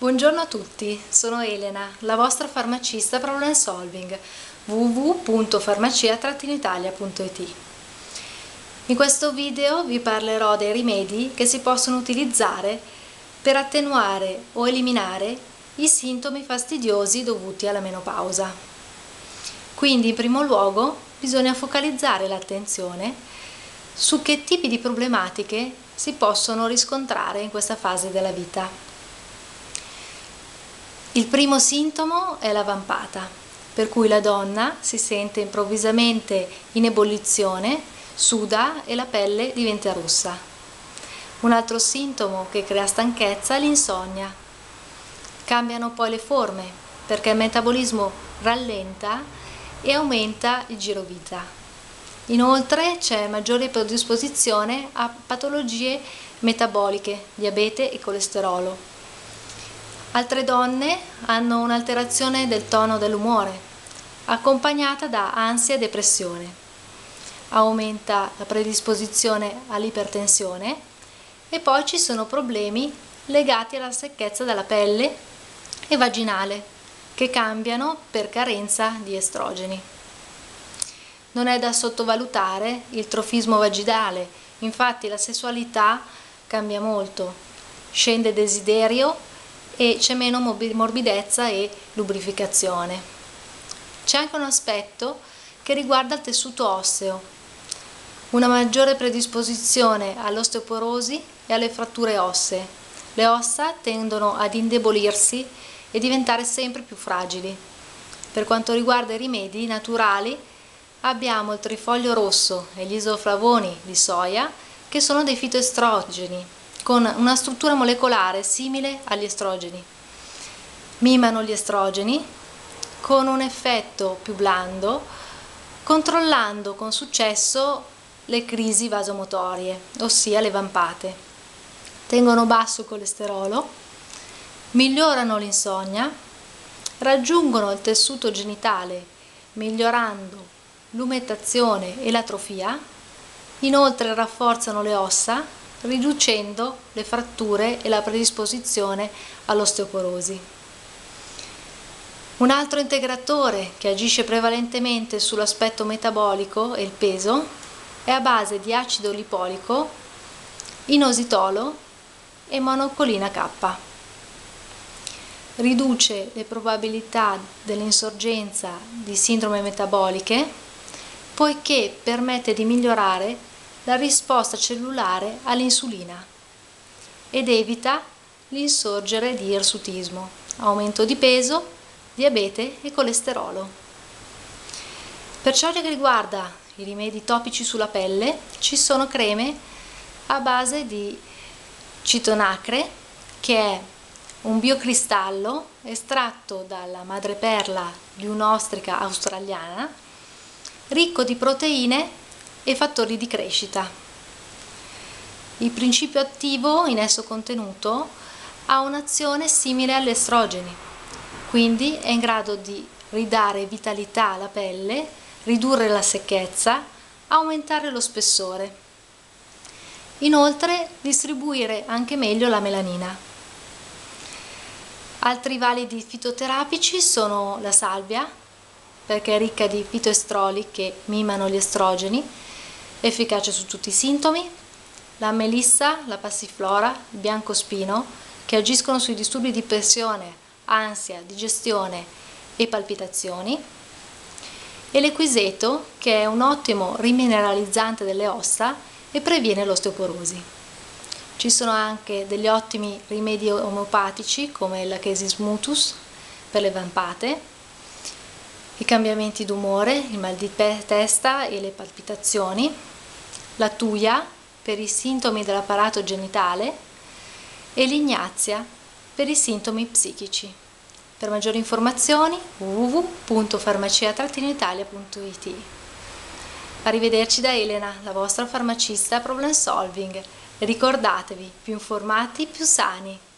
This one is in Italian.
Buongiorno a tutti, sono Elena, la vostra farmacista Problem Solving, www.farmacia-italia.it. In questo video vi parlerò dei rimedi che si possono utilizzare per attenuare o eliminare i sintomi fastidiosi dovuti alla menopausa. Quindi, in primo luogo, bisogna focalizzare l'attenzione su che tipi di problematiche si possono riscontrare in questa fase della vita. Il primo sintomo è la vampata, per cui la donna si sente improvvisamente in ebollizione, suda e la pelle diventa rossa. Un altro sintomo che crea stanchezza è l'insonnia. Cambiano poi le forme, perché il metabolismo rallenta e aumenta il girovita. Inoltre c'è maggiore predisposizione a patologie metaboliche, diabete e colesterolo. Altre donne hanno un'alterazione del tono dell'umore, accompagnata da ansia e depressione. Aumenta la predisposizione all'ipertensione e poi ci sono problemi legati alla secchezza della pelle e vaginale, che cambiano per carenza di estrogeni. Non è da sottovalutare il trofismo vaginale, infatti la sessualità cambia molto, scende il desiderio e c'è meno morbidezza e lubrificazione. C'è anche un aspetto che riguarda il tessuto osseo, una maggiore predisposizione all'osteoporosi e alle fratture ossee. Le ossa tendono ad indebolirsi e diventare sempre più fragili. Per quanto riguarda i rimedi naturali, abbiamo il trifoglio rosso e gli isoflavoni di soia, che sono dei fitoestrogeni con una struttura molecolare simile agli estrogeni. Mimano gli estrogeni con un effetto più blando, controllando con successo le crisi vasomotorie, ossia le vampate. Tengono basso il colesterolo, migliorano l'insonnia, raggiungono il tessuto genitale migliorando l'umetazione e l'atrofia, inoltre rafforzano le ossa, riducendo le fratture e la predisposizione all'osteoporosi. Un altro integratore che agisce prevalentemente sull'aspetto metabolico e il peso è a base di acido lipolico, inositolo e monocolina K. Riduce le probabilità dell'insorgenza di sindrome metaboliche, poiché permette di migliorare la risposta cellulare all'insulina ed evita l'insorgere di irsutismo, aumento di peso, diabete e colesterolo. Per ciò che riguarda i rimedi topici sulla pelle, ci sono creme a base di citonacre, che è un biocristallo estratto dalla madreperla di un'ostrica australiana, ricco di proteine e fattori di crescita. Il principio attivo in esso contenuto ha un'azione simile agli estrogeni, quindi è in grado di ridare vitalità alla pelle, ridurre la secchezza, aumentare lo spessore. Inoltre distribuire anche meglio la melanina. Altri validi fitoterapici sono la salvia, perché è ricca di fitoestroli che mimano gli estrogeni, efficace su tutti i sintomi, la melissa, la passiflora, il biancospino, che agiscono sui disturbi di pressione, ansia, digestione e palpitazioni, e l'equiseto, che è un ottimo rimineralizzante delle ossa e previene l'osteoporosi. Ci sono anche degli ottimi rimedi omeopatici come la Chesis Mutus per le vampate, i cambiamenti d'umore, il mal di testa e le palpitazioni, la tuia per i sintomi dell'apparato genitale e l'ignazia per i sintomi psichici. Per maggiori informazioni www.farmacia-italia.it. Arrivederci da Elena, la vostra farmacista Problem Solving. E ricordatevi, più informati, più sani.